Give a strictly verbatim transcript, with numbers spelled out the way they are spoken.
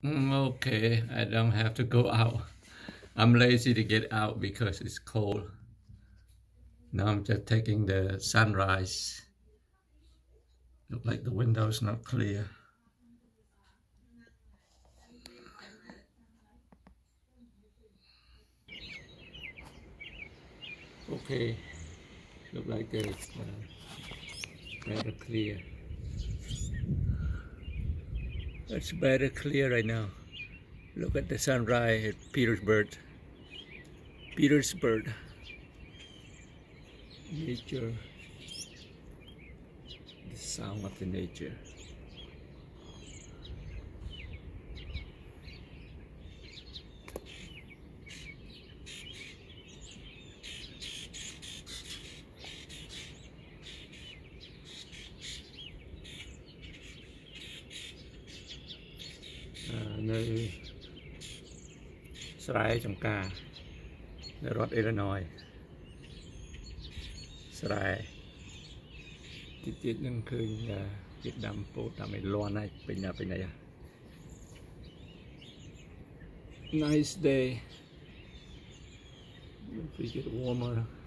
Mm, okay, I don't have to go out. I'm lazy to get out because it's cold. Now I'm just taking the sunrise. Look like the window's not clear. Okay, look like it's uh, better clear. It's better clear right now. Look at the sunrise at Petersburg. Petersburg. Nature. The sound of the nature. À, nơiស្រែចម្ការនៅរដ្ឋ Illinois ស្រែតិចទៀតនឹងឃើញគេដាំពោតដាំឲ្យលាន់ហើយពេញណាពេញណា Nice day. If we get warmer